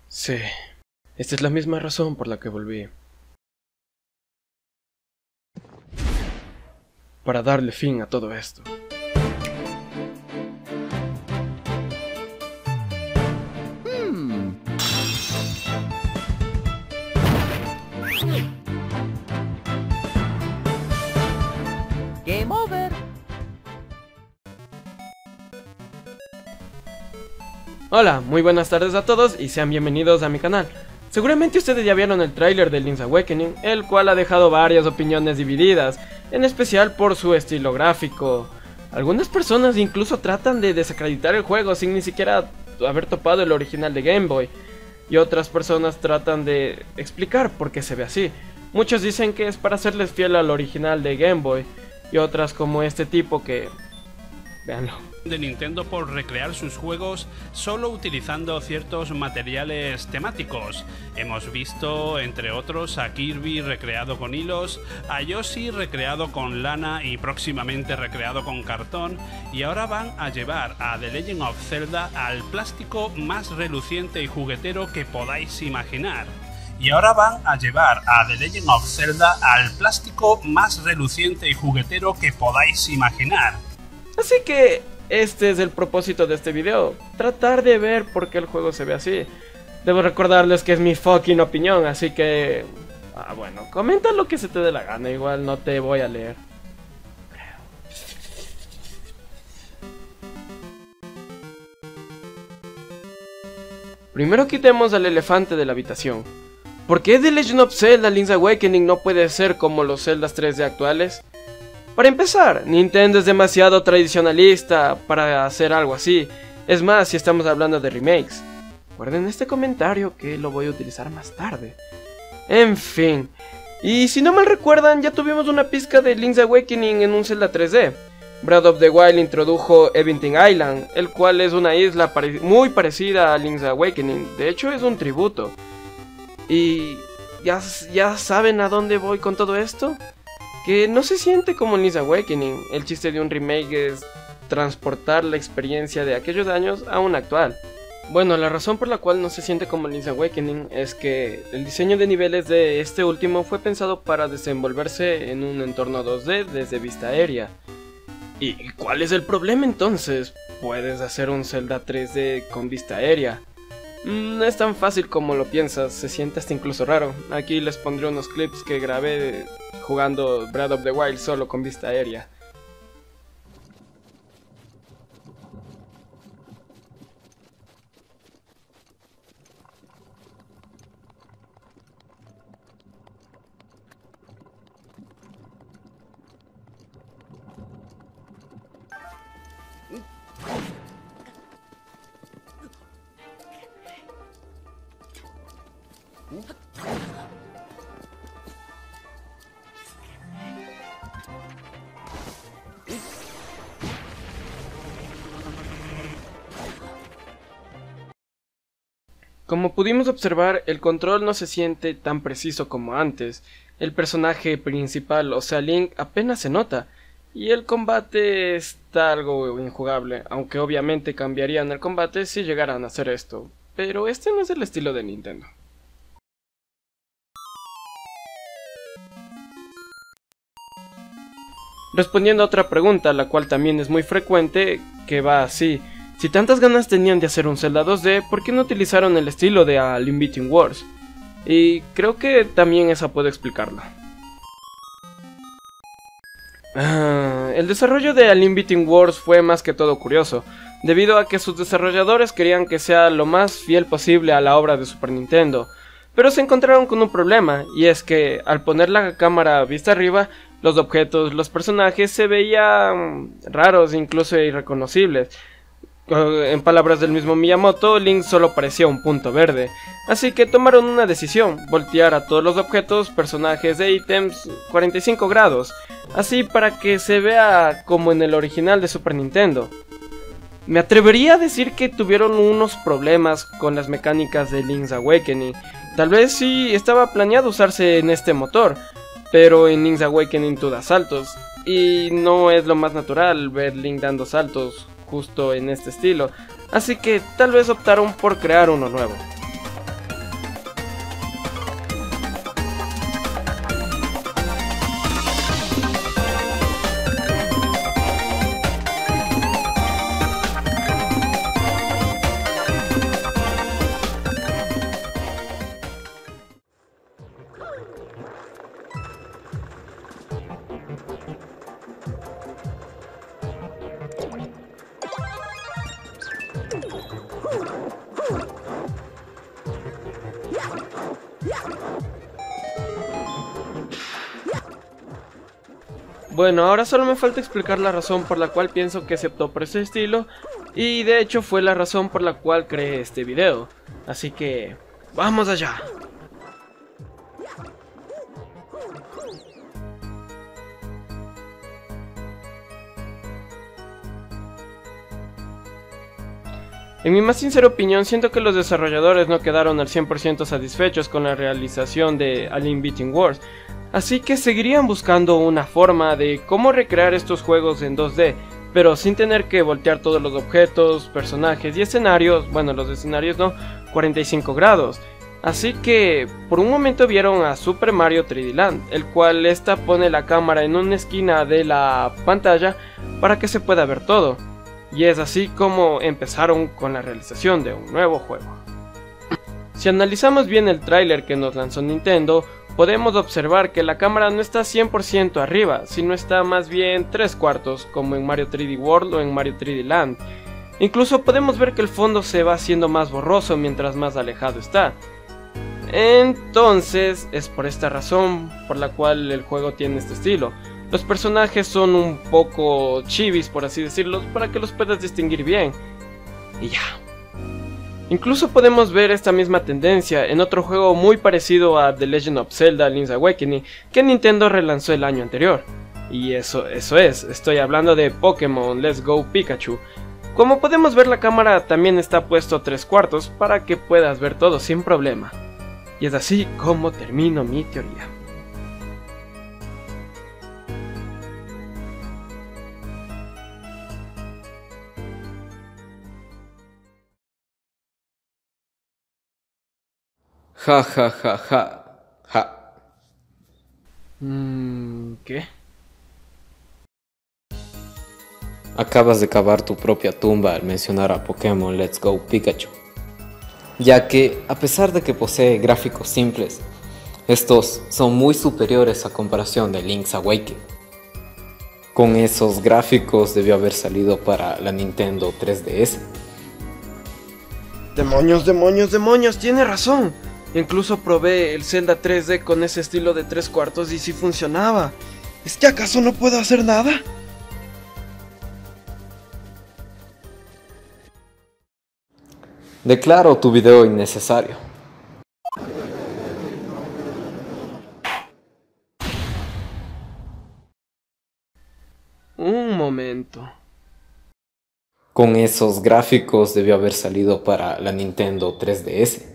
Sí, esta es la misma razón por la que volví. Para darle fin a todo esto. Game over. Hola, muy buenas tardes a todos y sean bienvenidos a mi canal. Seguramente ustedes ya vieron el tráiler de Link's Awakening, el cual ha dejado varias opiniones divididas, en especial por su estilo gráfico. Algunas personas incluso tratan de desacreditar el juego sin ni siquiera haber topado el original de Game Boy, y otras personas tratan de explicar por qué se ve así. Muchos dicen que es para hacerles fiel al original de Game Boy, y otras como este tipo que... véanlo. De Nintendo por recrear sus juegos solo utilizando ciertos materiales temáticos. Hemos visto, entre otros, a Kirby recreado con hilos, a Yoshi recreado con lana y próximamente recreado con cartón, y ahora van a llevar a The Legend of Zelda al plástico más reluciente y juguetero que podáis imaginar. Y ahora van a llevar a The Legend of Zelda al plástico más reluciente y juguetero que podáis imaginar. Así que este es el propósito de este video, tratar de ver por qué el juego se ve así. Debo recordarles que es mi fucking opinión, así que... bueno, comenta lo que se te dé la gana, igual no te voy a leer. Primero quitemos al elefante de la habitación. ¿Por qué The Legend of Zelda Link's Awakening no puede ser como los Zeldas 3D actuales? Para empezar, Nintendo es demasiado tradicionalista para hacer algo así. Es más, si estamos hablando de remakes. Guarden este comentario que lo voy a utilizar más tarde. En fin. Y si no mal recuerdan, ya tuvimos una pizca de Link's Awakening en un Zelda 3D. Breath of the Wild introdujo Eventing Island, el cual es una isla muy parecida a Link's Awakening. De hecho, es un tributo. Y... ¿ya saben a dónde voy con todo esto? Que no se siente como Link's Awakening. El chiste de un remake es transportar la experiencia de aquellos años a un actual. Bueno, la razón por la cual no se siente como Link's Awakening es que el diseño de niveles de este último fue pensado para desenvolverse en un entorno 2D desde vista aérea. ¿Y cuál es el problema entonces? Puedes hacer un Zelda 3D con vista aérea. No es tan fácil como lo piensas, se siente hasta incluso raro. Aquí les pondré unos clips que grabé jugando Breath of the Wild solo con vista aérea. Como pudimos observar, el control no se siente tan preciso como antes. El personaje principal, o sea Link, apenas se nota, y el combate está algo injugable, aunque obviamente cambiarían el combate si llegaran a hacer esto, pero este no es el estilo de Nintendo. Respondiendo a otra pregunta, la cual también es muy frecuente, que va así: si tantas ganas tenían de hacer un Zelda 2D, ¿por qué no utilizaron el estilo de A Link Between Worlds? Y creo que también esa puedo explicarla. El desarrollo de A Link Between Worlds fue más que todo curioso, debido a que sus desarrolladores querían que sea lo más fiel posible a la obra de Super Nintendo, pero se encontraron con un problema, y es que al poner la cámara vista arriba, los objetos, los personajes se veían raros, incluso irreconocibles. En palabras del mismo Miyamoto, Link solo parecía un punto verde, así que tomaron una decisión: voltear a todos los objetos, personajes e ítems 45 grados, así para que se vea como en el original de Super Nintendo. Me atrevería a decir que tuvieron unos problemas con las mecánicas de Link's Awakening. Tal vez sí estaba planeado usarse en este motor, pero en Link's Awakening tú das saltos, y no es lo más natural ver Link dando saltos justo en este estilo, así que tal vez optaron por crear uno nuevo. Bueno, ahora solo me falta explicar la razón por la cual pienso que se optó por este estilo, y de hecho fue la razón por la cual creé este video. Así que, ¡vamos allá! En mi más sincera opinión, siento que los desarrolladores no quedaron al 100% satisfechos con la realización de Alien Beating Wars, así que seguirían buscando una forma de cómo recrear estos juegos en 2D, pero sin tener que voltear todos los objetos, personajes y escenarios, bueno, los escenarios no, 45 grados. Así que por un momento vieron a Super Mario 3D Land, el cual esta pone la cámara en una esquina de la pantalla para que se pueda ver todo. Y es así como empezaron con la realización de un nuevo juego. Si analizamos bien el tráiler que nos lanzó Nintendo, podemos observar que la cámara no está 100% arriba, sino está más bien 3/4, como en Mario 3D World o en Mario 3D Land. Incluso podemos ver que el fondo se va haciendo más borroso mientras más alejado está. Entonces, es por esta razón por la cual el juego tiene este estilo. Los personajes son un poco chivis, por así decirlo, para que los puedas distinguir bien. Y ya. Incluso podemos ver esta misma tendencia en otro juego muy parecido a The Legend of Zelda Link's Awakening, que Nintendo relanzó el año anterior. Y eso es, estoy hablando de Pokémon Let's Go Pikachu. Como podemos ver, la cámara también está puesto 3/4 para que puedas ver todo sin problema. Y es así como termino mi teoría. Ja, ja, ja, ja, ja. ¿Qué? Acabas de cavar tu propia tumba al mencionar a Pokémon Let's Go Pikachu, ya que, a pesar de que posee gráficos simples, estos son muy superiores a comparación de Link's Awakening. Con esos gráficos debió haber salido para la Nintendo 3DS. ¡Demonios, demonios, demonios! ¡Tiene razón! Incluso probé el Zelda 3D con ese estilo de 3/4 y sí funcionaba. ¿Es que acaso no puedo hacer nada? Declaro tu video innecesario. Un momento. Con esos gráficos debió haber salido para la Nintendo 3DS.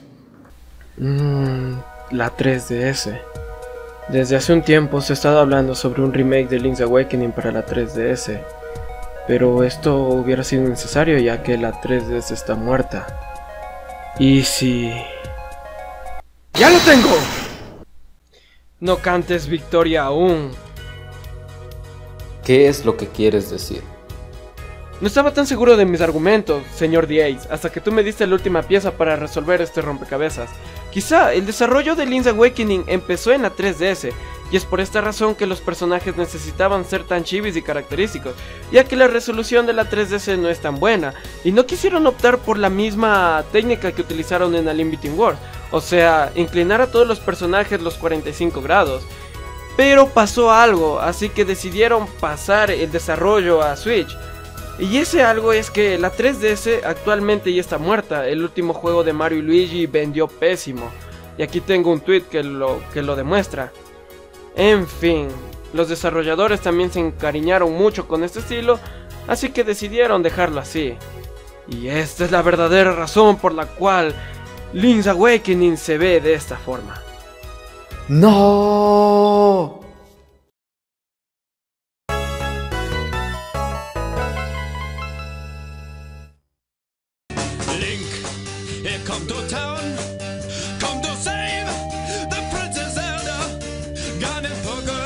La 3DS. Desde hace un tiempo se ha estado hablando sobre un remake de Link's Awakening para la 3DS. Pero esto hubiera sido necesario ya que la 3DS está muerta. ¿Y si...? ¡Ya lo tengo! No cantes victoria aún. ¿Qué es lo que quieres decir? No estaba tan seguro de mis argumentos, señor The Ace, hasta que tú me diste la última pieza para resolver este rompecabezas. Quizá el desarrollo de Link's Awakening empezó en la 3DS, y es por esta razón que los personajes necesitaban ser tan chivis y característicos, ya que la resolución de la 3DS no es tan buena, y no quisieron optar por la misma técnica que utilizaron en Alien Beating Wars, o sea, inclinar a todos los personajes los 45 grados. Pero pasó algo, así que decidieron pasar el desarrollo a Switch. Y ese algo es que la 3DS actualmente ya está muerta. El último juego de Mario y Luigi vendió pésimo. Y aquí tengo un tweet que lo demuestra. En fin, los desarrolladores también se encariñaron mucho con este estilo, así que decidieron dejarlo así. Y esta es la verdadera razón por la cual Link's Awakening se ve de esta forma. ¡No! Link, here come to town, come to save the Princess Zelda. Got it for good.